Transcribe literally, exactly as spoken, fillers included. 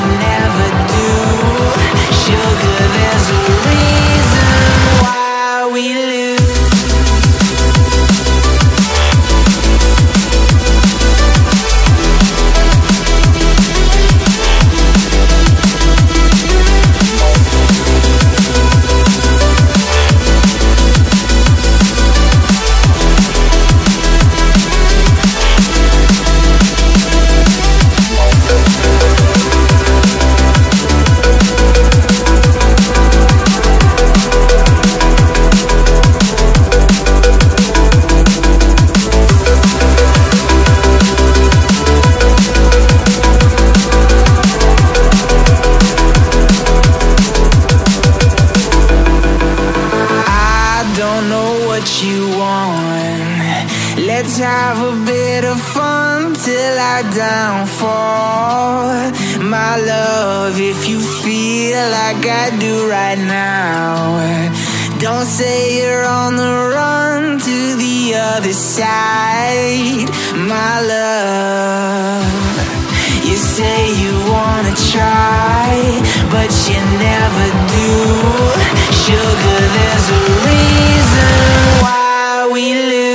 never do. Sugar, there's a reason why we lose. You want. Let's have a bit of fun till I downfall. My love, if you feel like I do right now, don't say you're on the run to the other side. My love, you say you wanna try, but you never do. Sugar, there's a reason why we live.